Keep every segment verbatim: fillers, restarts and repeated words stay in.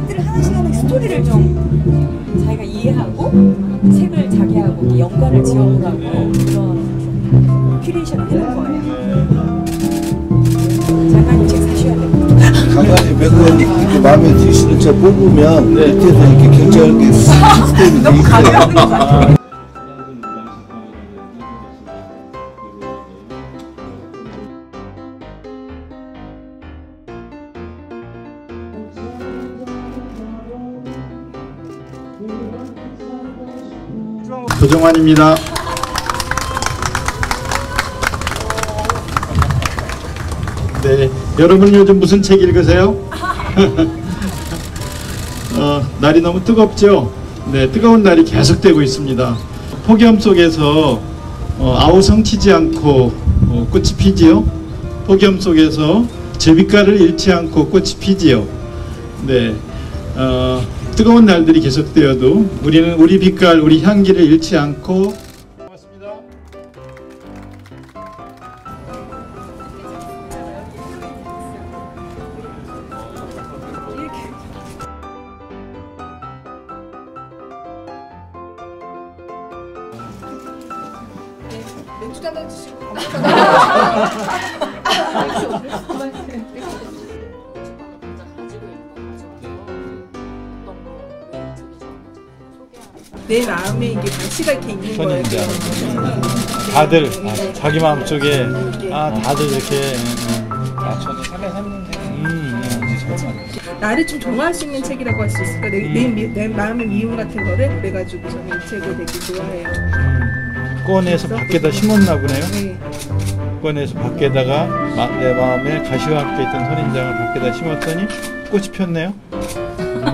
책들을 하나씩 하나씩 스토리를 좀 자기가 이해하고 책을 자기하고 연관을 지어보라고 그런 큐레이션을 해놓은 거예요. 작가님 책 사셔야 됩니다. 강간이 몇 권 이렇게 마음에 드시는 책 뽑으면 네. 밑에서 이렇게 결정하게 시스템이 너무 강요하는 것 같아요. 조정환입니다. 네, 여러분 요즘 무슨 책 읽으세요? 어, 날이 너무 뜨겁죠? 네, 뜨거운 날이 계속되고 있습니다. 폭염 속에서 어, 아우성 튀지 않고 어, 꽃이 피지요. 폭염 속에서 제빛깔을 잃지 않고 꽃이 피지요. 네, 어, 뜨거운 날들이 계속되어도 우리는 우리 빛깔, 우리 향기를 잃지 않고. 고맙습니다. 맥주 한잔 드시고 내 마음에 이게 가치가 이렇게 있는 거예요. 다들 아, 자기 마음 속에 아 다들 이렇게 아 저는 살아샀는데 음, 나를 좀 정화할 수 있는 책이라고 할 수 있을까? 내, 내, 미, 내 마음의 미움 같은 거를 그래가지고 저는 이 책을 되게 좋아해요. 음, 꺼내서 밖에다 심었나 보네요. 네. 꺼내서 밖에다가 마, 내 마음에 가시와 함께 있던 선인장을 밖에다 심었더니 꽃이 폈네요. 음.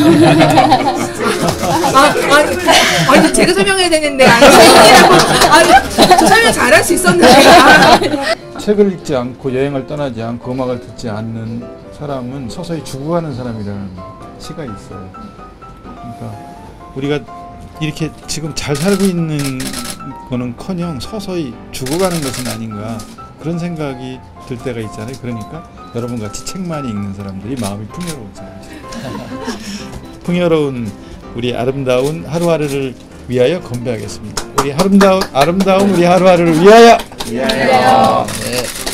아, 아니, 아니 제가 설명해야 되는데 아니 책이라고 아니 저 설명 잘할 수 있었는데 아. 책을 읽지 않고 여행을 떠나지 않고 음악을 듣지 않는 사람은 서서히 죽어가는 사람이라는 시가 있어요. 그러니까 우리가 이렇게 지금 잘 살고 있는 거는커녕 서서히 죽어가는 것은 아닌가 그런 생각이 들 때가 있잖아요. 그러니까 여러분 같이 책 많이 읽는 사람들이 마음이 풍요로우잖아요. 풍요로운 우리 아름다운 하루하루를 위하여 건배하겠습니다. 우리 아름다운 아름다운 우리 하루하루를 위하여. 위하여. 네.